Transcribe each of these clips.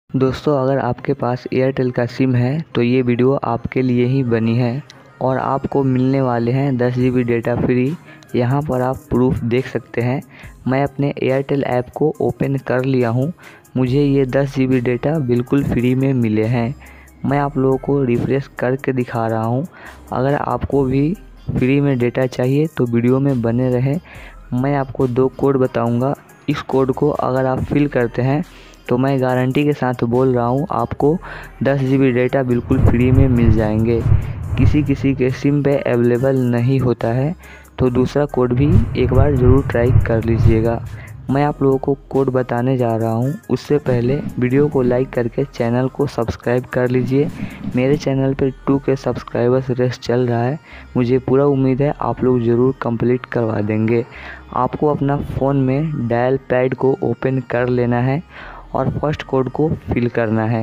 दोस्तों, अगर आपके पास एयरटेल का सिम है तो ये वीडियो आपके लिए ही बनी है और आपको मिलने वाले हैं 10 GB डेटा फ्री। यहाँ पर आप प्रूफ देख सकते हैं। मैं अपने एयरटेल ऐप को ओपन कर लिया हूँ। मुझे ये 10 GB डेटा बिल्कुल फ्री में मिले हैं। मैं आप लोगों को रिफ्रेश करके दिखा रहा हूँ। अगर आपको भी फ्री में डेटा चाहिए तो वीडियो में बने रहें। मैं आपको 2 कोड बताऊँगा। इस कोड को अगर आप फिल करते हैं तो मैं गारंटी के साथ बोल रहा हूँ आपको 10 GB डेटा बिल्कुल फ्री में मिल जाएंगे। किसी किसी के सिम पे अवेलेबल नहीं होता है तो दूसरा कोड भी एक बार ज़रूर ट्राई कर लीजिएगा। मैं आप लोगों को कोड बताने जा रहा हूँ, उससे पहले वीडियो को लाइक करके चैनल को सब्सक्राइब कर लीजिए। मेरे चैनल पे 2K सब्सक्राइबर्स रेस चल रहा है। मुझे पूरा उम्मीद है आप लोग ज़रूर कंप्लीट करवा देंगे। आपको अपना फ़ोन में डायल पैड को ओपन कर लेना है और फर्स्ट कोड को फिल करना है।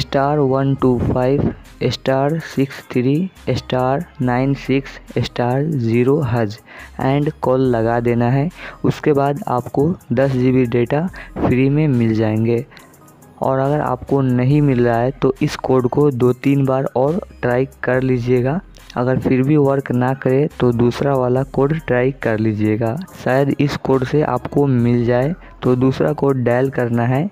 *125*63*96*0# एंड कॉल लगा देना है। उसके बाद आपको 10 GB डेटा फ्री में मिल जाएंगे। और अगर आपको नहीं मिल रहा है तो इस कोड को 2-3 बार और ट्राई कर लीजिएगा। अगर फिर भी वर्क ना करे तो दूसरा वाला कोड ट्राई कर लीजिएगा, शायद इस कोड से आपको मिल जाए। तो दूसरा कोड डायल करना है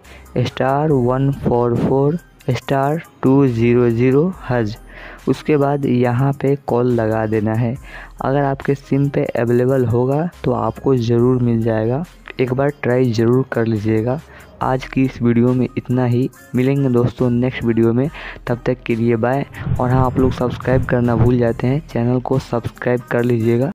*144*200#। उसके बाद यहाँ पे कॉल लगा देना है। अगर आपके सिम पे अवेलेबल होगा तो आपको ज़रूर मिल जाएगा। एक बार ट्राई ज़रूर कर लीजिएगा। आज की इस वीडियो में इतना ही। मिलेंगे दोस्तों नेक्स्ट वीडियो में, तब तक के लिए बाय। और हाँ, आप लोग सब्सक्राइब करना भूल जाते हैं, चैनल को सब्सक्राइब कर लीजिएगा।